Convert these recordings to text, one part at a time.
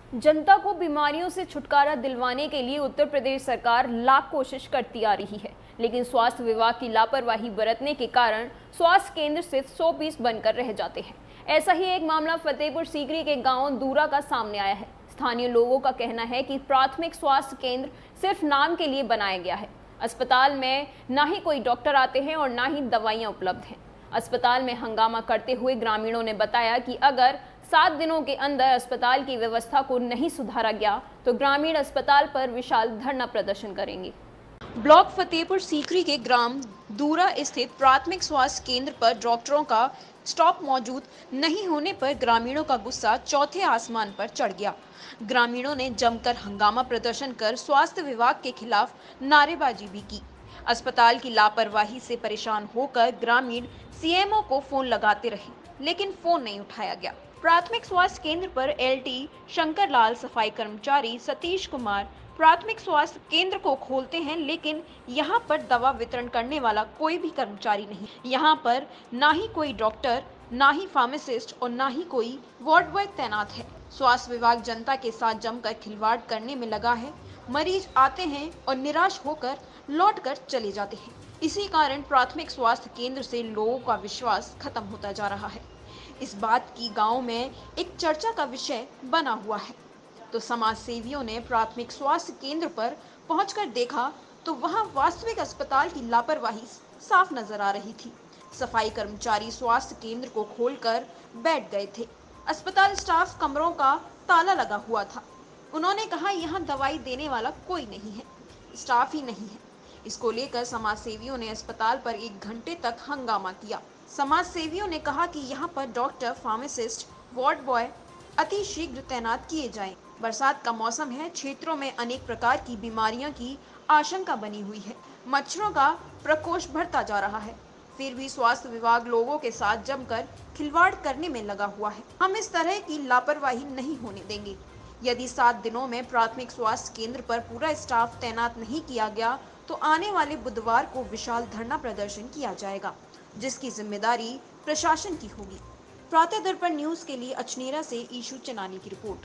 जनता को बीमारियों से छुटकारा दिलवाने के लिए उत्तर प्रदेश सरकार लाख कोशिश करती आ रही है, लेकिन स्वास्थ्य विभाग की लापरवाही बरतने के कारण स्वास्थ्य केंद्र सिर्फ 100 पीस बनकर रह जाते हैं। ऐसा ही एक मामला फतेहपुर सीकरी के गांव दूरा का सामने आया है। स्थानीय लोगों का कहना है कि प्राथमिक स्वास्थ्य केंद्र सिर्फ नाम के लिए बनाया गया है। अस्पताल में ना ही कोई डॉक्टर आते हैं और ना ही दवाइयाँ उपलब्ध हैं। अस्पताल में हंगामा करते हुए ग्रामीणों ने बताया कि अगर 7 दिनों के अंदर अस्पताल की व्यवस्था को नहीं सुधारा गया तो ग्रामीण अस्पताल पर विशाल धरना प्रदर्शन करेंगे। ब्लॉक फतेहपुर सीकरी के ग्राम दूरा स्थित प्राथमिक स्वास्थ्य केंद्र पर डॉक्टरों का स्टॉक मौजूद नहीं होने पर ग्रामीणों का गुस्सा चौथे आसमान पर चढ़ गया। ग्रामीणों ने जमकर हंगामा प्रदर्शन कर स्वास्थ्य विभाग के खिलाफ नारेबाजी भी की। अस्पताल की लापरवाही से परेशान होकर ग्रामीण सीएमओ को फोन लगाते रहे, लेकिन फोन नहीं उठाया गया। प्राथमिक स्वास्थ्य केंद्र पर एलटी शंकरलाल, सफाई कर्मचारी सतीश कुमार प्राथमिक स्वास्थ्य केंद्र को खोलते हैं, लेकिन यहाँ पर दवा वितरण करने वाला कोई भी कर्मचारी नहीं। यहाँ पर ना ही कोई डॉक्टर, ना ही फार्मासिस्ट और ना ही कोई वार्ड बॉय तैनात है। स्वास्थ्य विभाग जनता के साथ जमकर खिलवाड़ करने में लगा है। मरीज आते हैं और निराश होकर लौट कर चले जाते हैं। इसी कारण प्राथमिक स्वास्थ्य केंद्र से लोगों का विश्वास खत्म होता जा रहा है। इस बात की गांव में एक चर्चा का विषय बना हुआ है, तो समाज सेवियों ने प्राथमिक स्वास्थ्य केंद्र पर पहुंचकर देखा तो वहां वास्तविक अस्पताल की लापरवाही साफ नजर आ रही थी। सफाई कर्मचारी स्वास्थ्य केंद्र को खोलकर बैठ गए थे। अस्पताल स्टाफ कमरों का ताला लगा हुआ था। उन्होंने कहा यहाँ दवाई देने वाला कोई नहीं है, स्टाफ ही नहीं है। इसको लेकर समाज सेवियों ने अस्पताल पर 1 घंटे तक हंगामा किया। समाज सेवियों ने कहा कि यहाँ पर डॉक्टर, फार्मासिस्ट, वार्ड बॉय अति शीघ्र तैनात किए जाएं। बरसात का मौसम है, क्षेत्रों में अनेक प्रकार की बीमारियों की आशंका बनी हुई है। मच्छरों का प्रकोष्ठ बढ़ता जा रहा है, फिर भी स्वास्थ्य विभाग लोगों के साथ जमकर खिलवाड़ करने में लगा हुआ है। हम इस तरह की लापरवाही नहीं होने देंगे। यदि 7 दिनों में प्राथमिक स्वास्थ्य केंद्र पर पूरा स्टाफ तैनात नहीं किया गया तो आने वाले बुधवार को विशाल धरना प्रदर्शन किया जाएगा, जिसकी जिम्मेदारी प्रशासन की होगी। प्रातः दर्पण न्यूज के लिए अचनेरा से ईशु चनानी की रिपोर्ट।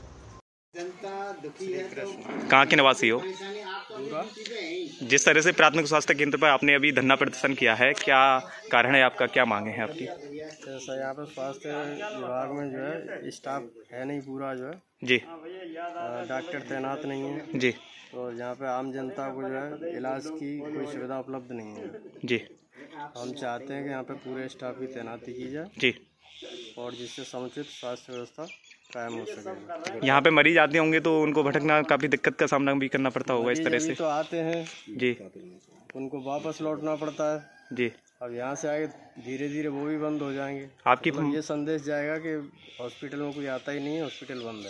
जनता दुखी है तो कहाँ के निवासी हो? जिस तरह से प्राथमिक स्वास्थ्य केंद्र पर आपने अभी धरना प्रदर्शन किया है, क्या कारण है आपका, क्या मांगे हैं आपकी? जैसा यहाँ पर स्वास्थ्य विभाग में जो है स्टाफ है नहीं पूरा, जो है जी डॉक्टर तैनात नहीं है जी, तो यहाँ पे आम जनता को जो है इलाज की कोई सुविधा उपलब्ध नहीं है जी। हम चाहते हैं कि यहाँ पे पूरे स्टाफ की तैनाती की जाए जी, और जिससे समुचित स्वास्थ्य व्यवस्था कायम हो सके। यहाँ पे मरीज आते होंगे तो उनको भटकना, काफी दिक्कत का सामना भी करना पड़ता होगा इस तरह से। तो आते हैं जी, उनको वापस लौटना पड़ता है जी। अब यहाँ से आगे धीरे धीरे वो भी बंद हो जाएंगे। आपकी मतलब ये संदेश जाएगा कि हॉस्पिटल में कोई आता ही नहीं है, हॉस्पिटल बंद है।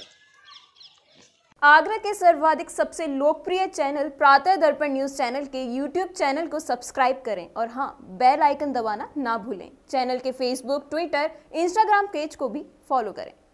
आगरा के सर्वाधिक सबसे लोकप्रिय channel Pratah Darpan news channel के YouTube चैनल को सब्सक्राइब करें और हाँ, बेल आइकन दबाना ना भूलें। चैनल के फेसबुक, ट्विटर, इंस्टाग्राम पेज को भी फॉलो करें।